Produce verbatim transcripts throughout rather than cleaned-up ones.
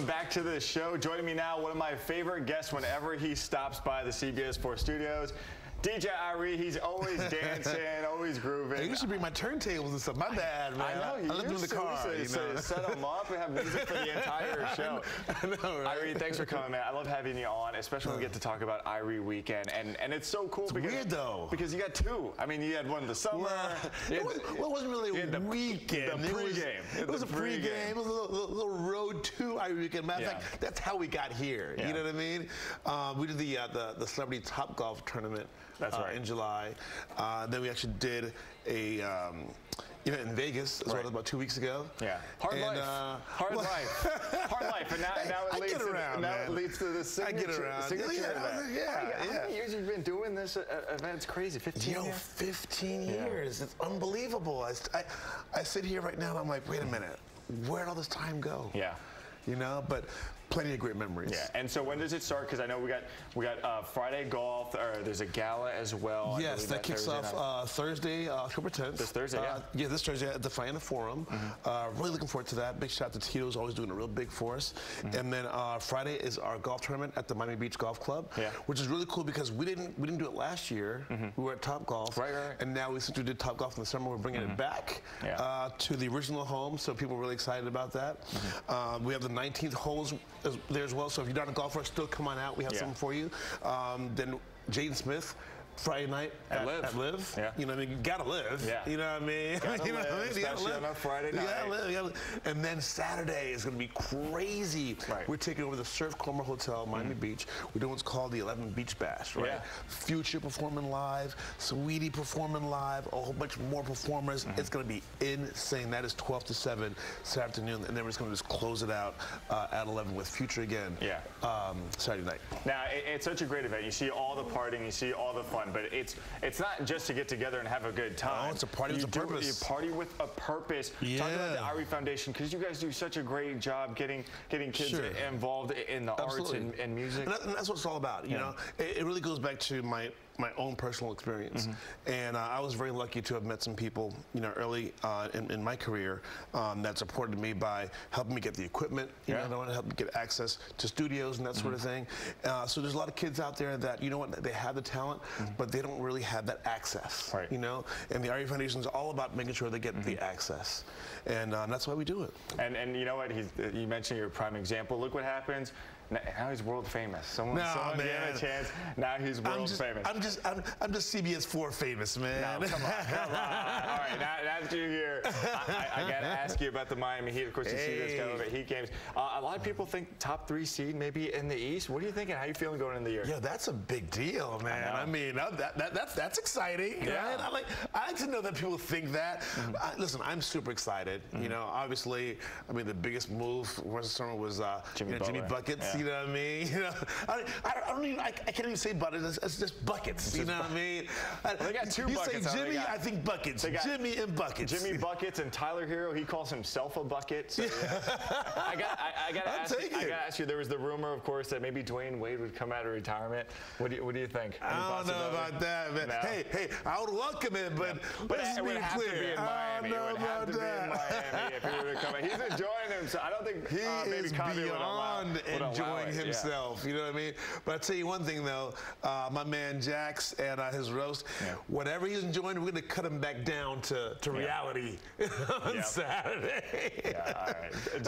welcome back to the show. Joining me now, one of my favorite guests whenever he stops by the C B S four studios, D J Irie. He's always dancing, always grooving. Hey, you should bring my turntables and stuff. My bad, man. I know. You I left them in the car. To, you know? Set them up and have music for the entire show. I know, right? Irie, thanks for coming, man. I love having you on, especially when we get to talk about Irie Weekend. And and it's so cool it's because weird though. because you got two. I mean, you had one in the summer. Well, it, was, well, it wasn't really a the, weekend. The it pregame. was, it was a pregame. Pre it was a little, little road to Irie Weekend. Matter of yeah. fact, that's how we got here. Yeah. You know what I mean? Um, we did the, uh, the the Celebrity Top Golf Tournament. That's uh, right. In July. Uh, then we actually did a um, event in Vegas as right. well about two weeks ago. Yeah. Hard and, life. Uh, Hard well, life. Hard life. And now, hey, now it I leads get to around, the, now man. it leads to the signature. I get around. Signature yeah, yeah, event. yeah, how, yeah. How many years have you been doing this uh, event? It's crazy. fifteen Yo, years? fifteen yeah. years. It's unbelievable. I, I, I sit here right now and I'm like, wait a minute. Where'd all this time go? Yeah. You know, but plenty of great memories. Yeah, and so when does it start? Because I know we got we got uh, Friday golf, or there's a gala as well. Yes, that kicks Thursday off uh, Thursday, uh, October tenth. This Thursday, yeah. Uh, yeah, this Thursday at the Fiana Forum. Mm-hmm. uh, really looking forward to that. Big shout out to Tito's, always doing a real big for us. Mm-hmm. And then uh, Friday is our golf tournament at the Miami Beach Golf Club, yeah. which is really cool because we didn't we didn't do it last year. Mm-hmm. We were at Top Golf, right, right. And now we since we did Top Golf in the summer, we're bringing mm-hmm. it back yeah. uh, to the original home. So people are really excited about that. Mm-hmm. uh, we have the nineteenth holes as, there as well. So if you're not a golfer, still come on out. We have yeah. something for you. Um, then Jaden Smith. Friday night at, at Live. At Live. Yeah. You know what I mean? You gotta live. Yeah. You know what I mean? Gotta you know live, what I mean? especially you gotta live. on a Friday night. You gotta live, you gotta live. And then Saturday is gonna be crazy. Right. We're taking over the Surf Coma Hotel, Miami mm-hmm. Beach. We're doing what's called the eleven Beach Bash, right? Yeah. Future performing live, Sweetie performing live, a whole bunch more performers. Mm-hmm. It's gonna be insane. That is twelve to seven Saturday afternoon, and then we're just gonna just close it out uh, at eleven with Future again. Yeah. Um, Saturday night. Now it, it's such a great event. You see all the partying, you see all the fun, but it's it's not just to get together and have a good time. No, it's a party you with a do, purpose. You party with a purpose. Yeah. Talk about the Irie Foundation, because you guys do such a great job getting getting kids sure. involved in the Absolutely. arts and, and music. And, that, and that's what it's all about. You yeah. know, it, it really goes back to my my own personal experience, mm-hmm. and uh, I was very lucky to have met some people, you know, early uh, in, in my career um, that supported me by helping me get the equipment, you yeah. know, help me get access to studios and that mm-hmm. sort of thing. Uh, so there's a lot of kids out there that, you know what, they have the talent, mm-hmm. but they don't really have that access, right. you know. And the Irie Foundation is all about making sure they get mm-hmm. the access, and uh, that's why we do it. And and you know what, he's, you mentioned your prime example. Look what happens. Now he's world famous. Someone, no, someone gave him a chance. Now he's world I'm just, famous. I'm just, I'm, I'm just C B S four famous, man. No, come on, come on. All right, now, now that you're here, I, I, I got to ask you about the Miami Heat. Of course, you hey. see this kind of Heat games. Uh, a lot of people think top three seed maybe in the East. What are you thinking? How are you feeling going into the year? Yeah, that's a big deal, man. I, I mean, uh, that, that, that's that's exciting. Yeah. Right? I like, I like to know that people think that. Mm-hmm. I, listen, I'm super excited. Mm-hmm. You know, obviously, I mean, the biggest move for the summer was uh, Jimmy, you know, Jimmy Buckets. Yeah. You know what I mean? You know, I, I, I don't even. I, I can't even say buckets. It's, it's just buckets. It's you know what I mean? Well, they got two you buckets. You say Jimmy, got, I think buckets. Jimmy and buckets. Jimmy Buckets and Tyler Hero. He calls himself a bucket. So, yeah. I got. I, I got to ask. I got to ask you. There was the rumor, of course, that maybe Dwayne Wade would come out of retirement. What do you What do you think? Any I don't know about that, man. No. Hey, hey, I would welcome it, but yeah. but let's it be would have clear. to be in Miami. I don't know it would about have to that. be in Miami if he were to come out. He's enjoying himself. I don't think he uh, maybe is beyond would allow, enjoying would himself. Yeah. You know what I mean? But I'll tell you one thing, though. Uh, my man Jax and uh, his roast, yeah. whatever he's enjoying, we're going to cut him back down to, to yeah. reality on yep. Saturday. Yeah, all right.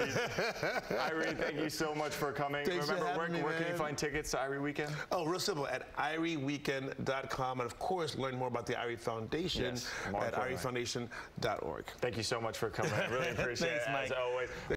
Irie, thank you so much for coming. Thanks Remember, for where, me, where man. can you find tickets to Irie Weekend? Oh, real simple, at Irie Weekend dot com. And, of course, learn more about the Irie Foundation yes, at Irie Foundation dot org. Thank you so much for coming. I really appreciate Thanks, it, Mike. as always.